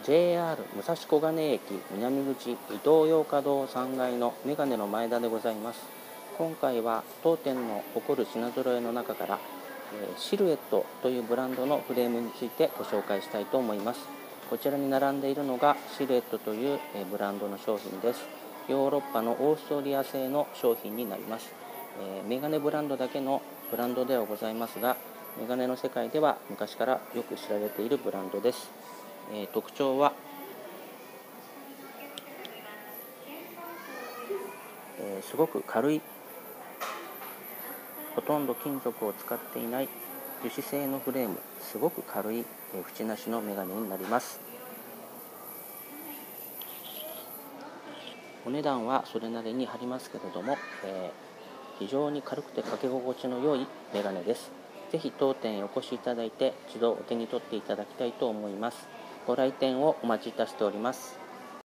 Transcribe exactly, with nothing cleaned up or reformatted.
ジェイアール 武蔵小金駅南口伊東洋華堂さんがいのメガネの前田でございます。今回は当店の誇る品揃えの中から、えー、シルエットというブランドのフレームについてご紹介したいと思います。こちらに並んでいるのがシルエットという、えー、ブランドの商品です。ヨーロッパのオーストリア製の商品になります。えー、メガネブランドだけのブランドではございますが、メガネの世界では昔からよく知られているブランドです。えー、特徴は、えー、すごく軽い、ほとんど金属を使っていない樹脂製のフレーム、すごく軽い、えー、縁なしのメガネになります。お値段はそれなりに張りますけれども、えー、非常に軽くてかけ心地の良いメガネです。ぜひ当店へお越しいただいて一度お手に取っていただきたいと思います。ご来店をお待ちいたしております。